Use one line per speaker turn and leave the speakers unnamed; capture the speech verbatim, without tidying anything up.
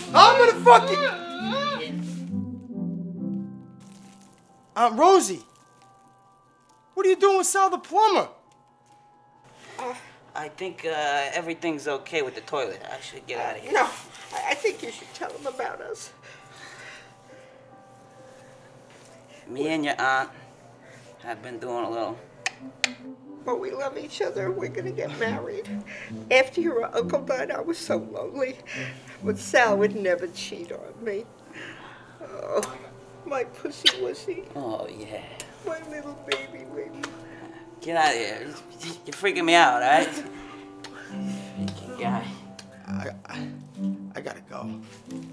I'm gonna fucking... Aunt Rosie, what are you doing with Sal the plumber?
Uh, I think uh, everything's okay with the toilet. I should get out of here.
No, I think you should tell him about us.
Me and your aunt have been doing a little.
But we love each other. We're gonna get married. After your uncle died, I was so lonely. But Sal would never cheat on me. Oh, my pussy wussy.
Oh, yeah.
My little baby baby.
Get out of here. You're freaking me out, all right? Freaking guy.
I, I, I gotta go.